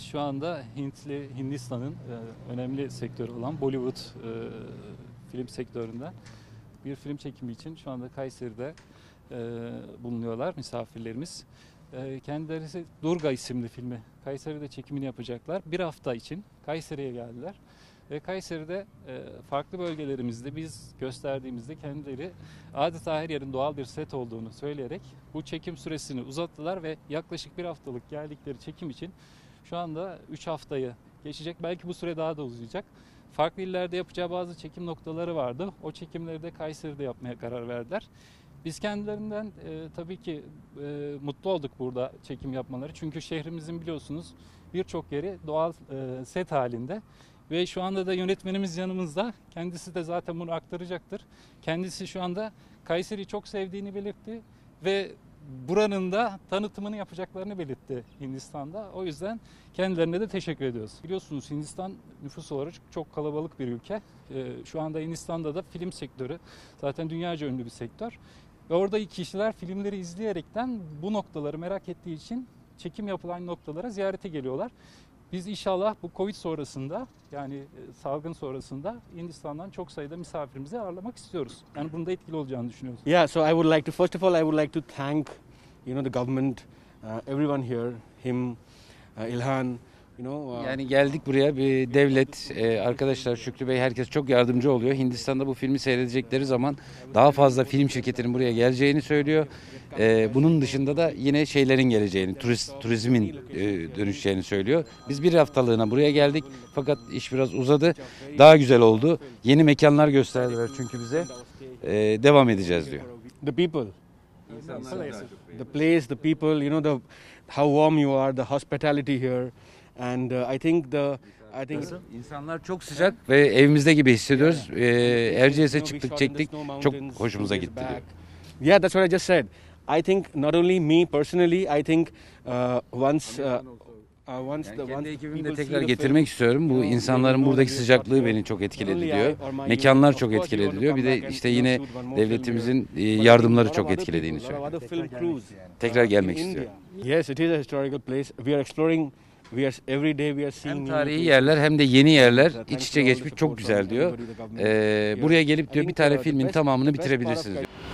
şu anda Hindistan'ın önemli sektörü olan Bollywood film sektöründen bir film çekimi için şu anda Kayseri'de bulunuyorlar misafirlerimiz. Kendileri Durga isimli filmi Kayseri'de çekimini yapacaklar. Bir hafta için Kayseri'ye geldiler. Ve Kayseri'de farklı bölgelerimizde biz gösterdiğimizde kendileri adeta her yerin doğal bir set olduğunu söyleyerek bu çekim süresini uzattılar ve yaklaşık bir haftalık geldikleri çekim için şu anda 3 haftayı geçecek. Belki bu süre daha da uzayacak. Farklı illerde yapacağı bazı çekim noktaları vardı. O çekimleri de Kayseri'de yapmaya karar verdiler. Biz kendilerinden tabii ki mutlu olduk burada çekim yapmaları. Çünkü şehrimizin biliyorsunuz birçok yeri doğal set halinde. Ve şu anda da yönetmenimiz yanımızda. Kendisi de zaten bunu aktaracaktır. Kendisi şu anda Kayseri'yi çok sevdiğini belirtti. Ve buranın da tanıtımını yapacaklarını belirtti Hindistan'da. O yüzden kendilerine de teşekkür ediyoruz. Biliyorsunuz Hindistan nüfus olarak çok kalabalık bir ülke. Şu anda Hindistan'da da film sektörü zaten dünyaca ünlü bir sektör. Ve oradaki kişiler filmleri izleyerekten bu noktaları merak ettiği için çekim yapılan noktalara ziyarete geliyorlar. Biz inşallah bu Covid sonrasında yani salgın sonrasında Hindistan'dan çok sayıda misafirimizi ağırlamak istiyoruz. Yani bunda etkili olacağını düşünüyoruz. Yeah, so I would like to first of all I would like to thank the government, everyone here, him, İlhan. Yani geldik buraya bir devlet, arkadaşlar Şükrü Bey herkes çok yardımcı oluyor. Hindistan'da bu filmi seyredecekleri zaman daha fazla film şirketinin buraya geleceğini söylüyor. Bunun dışında da yine şeylerin geleceğini, turizmin dönüşeceğini söylüyor. Biz bir haftalığına buraya geldik fakat iş biraz uzadı. Daha güzel oldu. Yeni mekanlar gösterdiler çünkü bize. Devam edeceğiz diyor. The people, the place, the people, how warm you are, the hospitality here. And I think İnsanlar çok sıcak ve evimizde gibi hissediyoruz. Erciyes'e çıktık, çektik. Çok hoşumuza gitti diyor. Yeah, that's what I just said. I think not only me personally, I think Kendi ekibimi de tekrar getirmek istiyorum. Bu insanların buradaki sıcaklığı beni çok etkiledi diyor. Mekanlar çok etkiledi diyor. Bir de işte yine devletimizin yardımları çok etkilediğini söylüyor. Tekrar gelmek istiyor. Yes, it is a historical place. We are exploring. Every day we are seeing hem tarihi yerler hem de yeni yerler iç içe geçmiş çok güzel diyor. Buraya gelip diyor bir tane filmin tamamını bitirebilirsiniz diyor.